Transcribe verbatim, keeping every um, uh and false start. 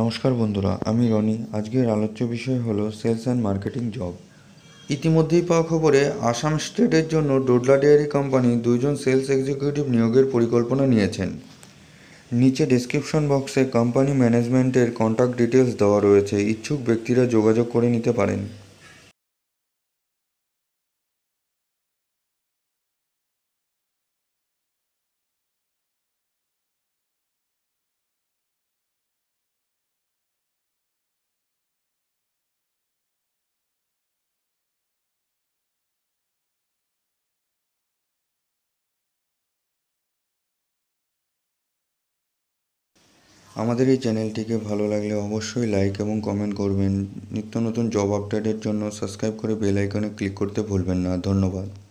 নমস্কার বন্ধুরা, আমি রনি। আজকের আলোচ্য বিষয় হলো সেলস অ্যান্ড মার্কেটিং জব। ইতিমধ্যেই পাওয়া খবরে আসাম স্টেটের জন্য ডোডলা ডেয়ারি কোম্পানি দুইজন সেলস এক্সিকিউটিভ নিয়োগের পরিকল্পনা নিয়েছেন। নিচে ডেসক্রিপশন বক্সে কোম্পানি ম্যানেজমেন্টের কন্ট্যাক্ট ডিটেলস দেওয়া রয়েছে, ইচ্ছুক ব্যক্তিরা যোগাযোগ করে নিতে পারেন। আমাদের এই চ্যানেলটিকে ভালো লাগলে অবশ্যই লাইক এবং কমেন্ট করবেন। নিত্য নতুন জব আপডেটের জন্য সাবস্ক্রাইব করে বেল আইকনে ক্লিক করতে ভুলবেন না। ধন্যবাদ।